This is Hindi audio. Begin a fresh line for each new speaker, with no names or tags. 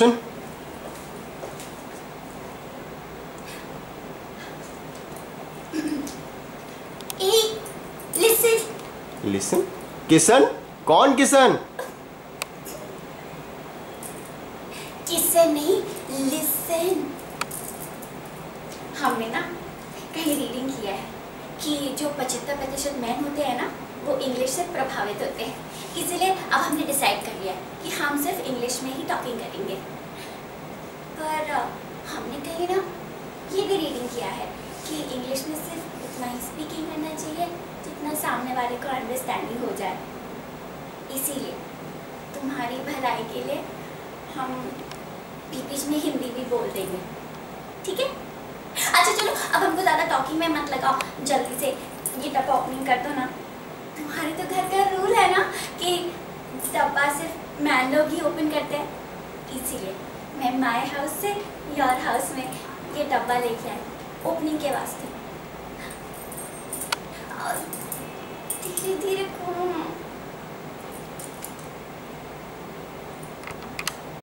क्वेश्चन। लिसन? किसन? कौन किसन?
किसन नहीं, लिसन। हमने ना कहीं रीडिंग किया है कि जो 75% मैन होते हैं ना वो इंग्लिश से प्रभावित होते हैं, इसीलिए अब हमने डिसाइड कर लिया कि हम सिर्फ इंग्लिश में ही टॉकिंग करेंगे। पर हमने कहीं ना ये भी रीडिंग किया है कि इंग्लिश में सिर्फ उतना ही स्पीकिंग करना चाहिए जितना सामने वाले को अंडरस्टैंडिंग हो जाए। इसीलिए तुम्हारी भलाई के लिए हम बीच में हिंदी भी बोल देंगे, ठीक है? अच्छा चलो, अब हमको ज़्यादा टॉकिंग में मत लगाओ, जल्दी से ये डब्बा ओपनिंग कर दो ना। तुम्हारे तो घर का रूल है ना कि डब्बा सिर्फ मैन लोग ही ओपन करते हैं, इसीलिए मैं माय हाउस से योर हाउस में ये डब्बा लेके आई ओपनिंग के वास्ते। धीरे धीरे